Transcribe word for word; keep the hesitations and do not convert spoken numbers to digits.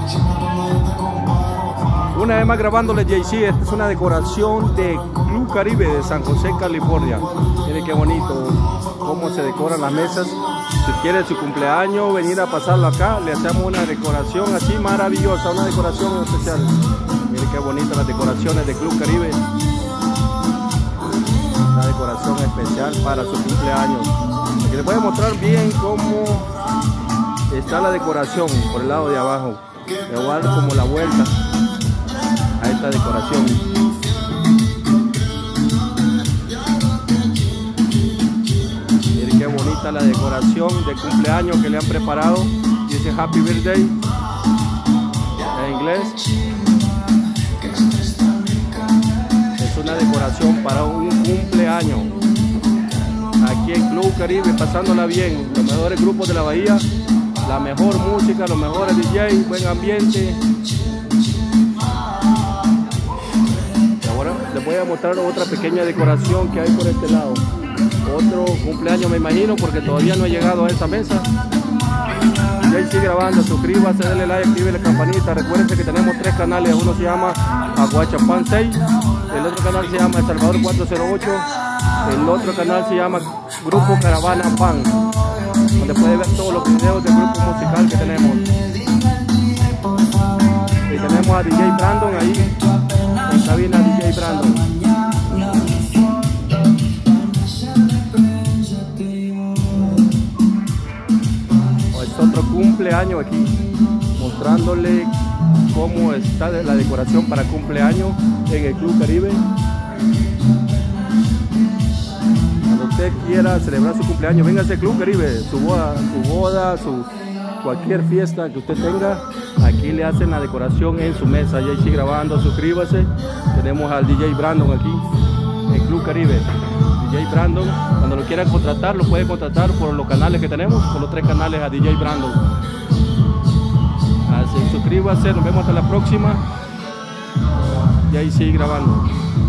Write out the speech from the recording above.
Una vez más grabándole Jay-Z. Esta es una decoración de Club Caribe de San José, California. Miren qué bonito cómo se decoran las mesas. Si quiere su cumpleaños, venir a pasarlo acá, le hacemos una decoración así maravillosa, una decoración especial. Miren qué bonitas las decoraciones de Club Caribe. Una decoración especial para su cumpleaños. Aquí les voy a mostrar bien cómo está la decoración por el lado de abajo. Le voy a dar como la vuelta a esta decoración. Miren qué bonita la decoración de cumpleaños que le han preparado. Dice Happy Birthday en inglés. Es una decoración para un cumpleaños aquí en Club Caribe, pasándola bien. Los mejores grupos de la bahía, la mejor música, los mejores D Js, buen ambiente. Les voy a mostrar otra pequeña decoración que hay por este lado. Otro cumpleaños me imagino, porque todavía no he llegado a esa mesa. Ya sigue grabando, suscríbase, denle like, active la campanita. Recuerden que tenemos tres canales. Uno se llama Aguachapán seis, el otro canal se llama El Salvador cuatro cero ocho, el otro canal se llama Grupo Caravana Pan, donde puede ver todos los videos del grupo musical que tenemos. Y tenemos a D J Brandon ahí en cabina. D J Brandon. Oh, es otro cumpleaños aquí, mostrándole cómo está la decoración para cumpleaños en el Club Caribe. Cuando usted quiera celebrar su cumpleaños, véngase al Club Caribe, su boda, su boda, su cualquier fiesta que usted tenga, aquí le hacen la decoración en su mesa. Ya sigue grabando, suscríbase. Tenemos al D J Brandon aquí en Club Caribe. D J Brandon, cuando lo quieran contratar, lo puede contratar por los canales que tenemos, por los tres canales a D J Brandon. Así, suscríbase, nos vemos hasta la próxima. Y ahí sigue grabando.